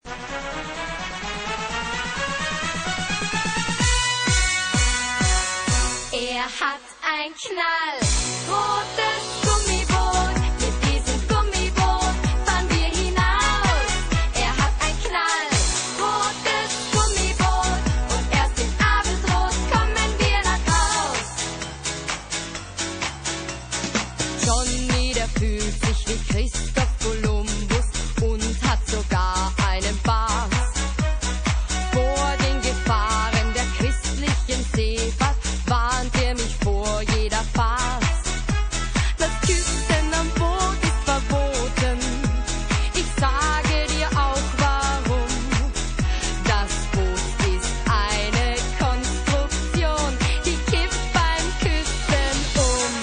Er hat ein knallrotes Gummiboot. Mit diesem Gummiboot fahren wir hinaus. Er hat ein knallrotes Gummiboot. Und erst im Abendrot kommen wir nach Haus. Johnny, der fühlt sich wie Christoph Kolumbus und hat sogar einen Bart. Vor den Gefahren der christlichen Seefahrt warnt er mich vor jeder Fahrt. Das Küssen am Boot ist verboten. Ich sage dir auch warum. Das Boot ist eine Konstruktion, die kippt beim Küssen um.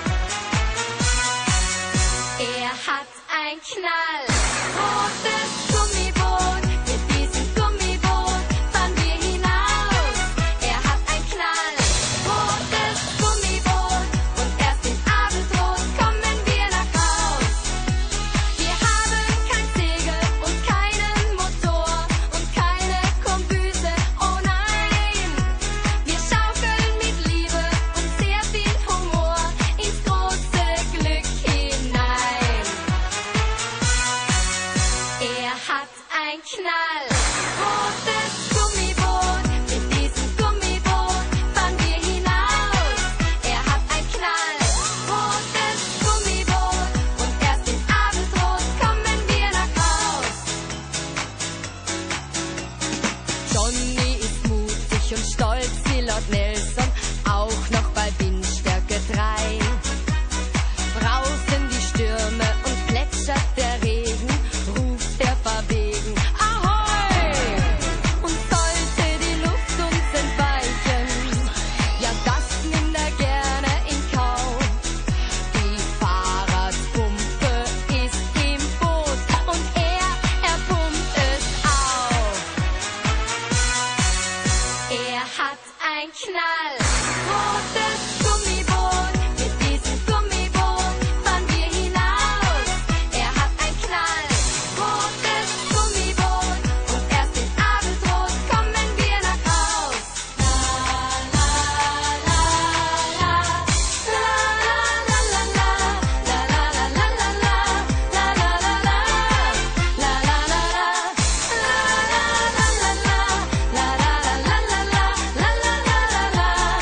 Er hat ein knallrotes Gummiboot. Mit diesem Gummiboot fahren wir hinaus. Er hat ein knallrotes Gummiboot. Und erst im Abendrot kommen wir nach Haus. Wir haben kein Segel und keinen Motor und keine Kombüse, oh nein. Wir schaukeln mit Liebe und sehr viel Humor ins große Glück hinein. Er hat ein knallrotes Gummiboot. Mit diesem Gummiboot fahren wir hinaus. Er hat ein knallrotes Gummiboot. Und erst im Abendrot kommen wir nach Haus. Johnny ist mutig und stolz wie Lord Nelson, auch noch bei Windstärke 3. Brausen die Stürme und plätschert der Regen, ruft er verwegen Ahoi! Und sollte die Luft uns entweichen, ja das nimmt er gerne in Kauf. Die Fahrradpumpe ist im Boot und er pumpt es auf. Er hat ein knallrotes Gummiboot. Mit diesem Gummiboot fahren wir hinaus. Er hat ein knallrotes Gummiboot. Und erst im Abendrot kommen wir nach Haus. La la la la, la la la la, la la la la la, la la la la, la la la la, la la la la la, la la la la la, la la la la la.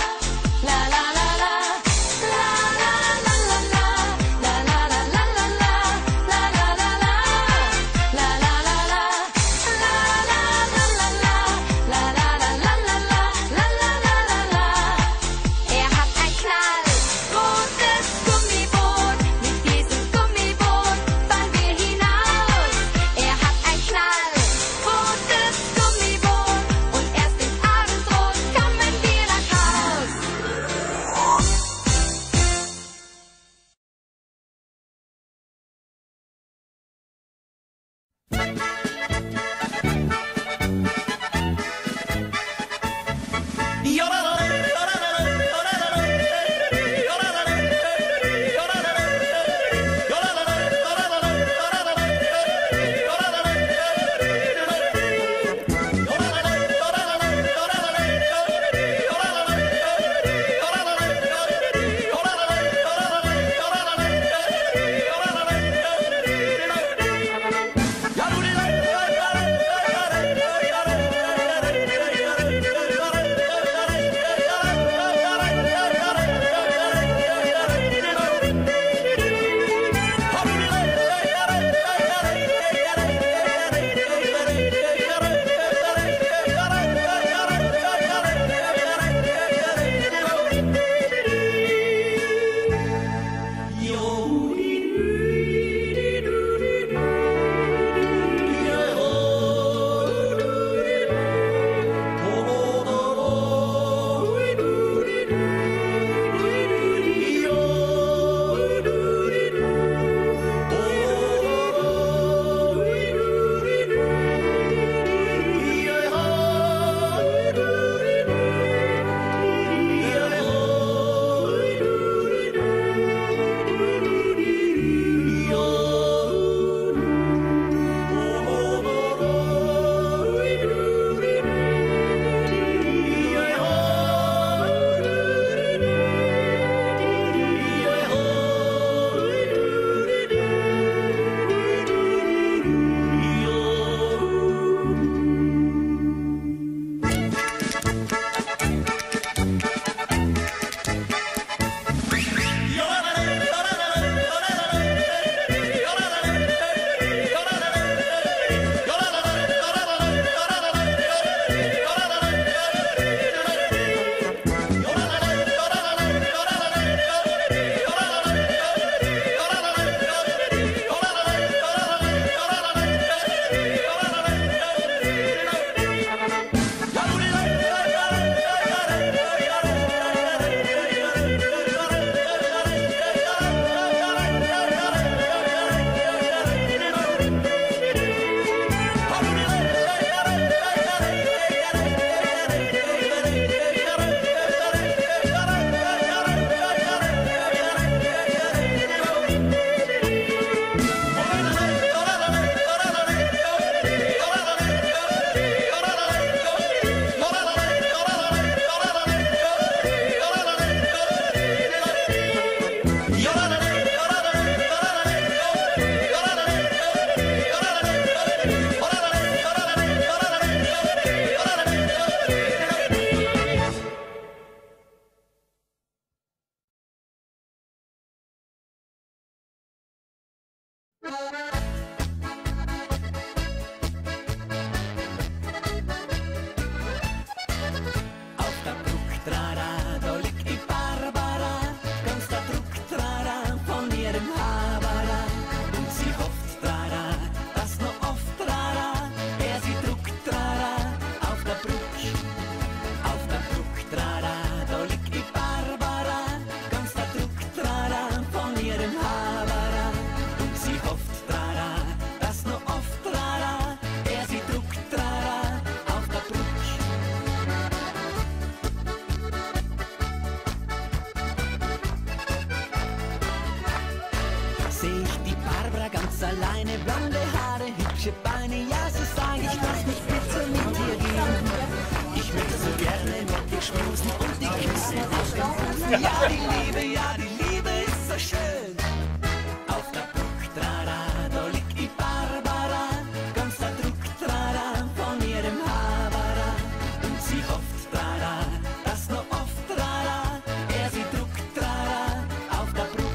schmusen und die küssen auf den Busen. Ja, die Liebe ist so schön. Auf der Brücke, trara, da liegt die Barbara, ganz der Druck, trara, von ihrem Habara. Und sie hofft, trara, dass noch oft, trara, er sie druckt, trara, auf der Brücke.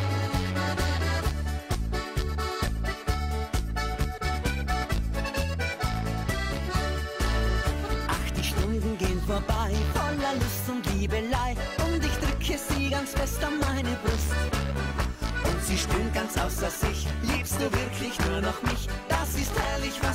Stunden gehen vorbei, voller Lust und Liebelei, und ich drücke sie ganz fest an meine Brust. Und sie stöhnt ganz außer sich, liebst du wirklich nur noch mich? Das ist herrlich,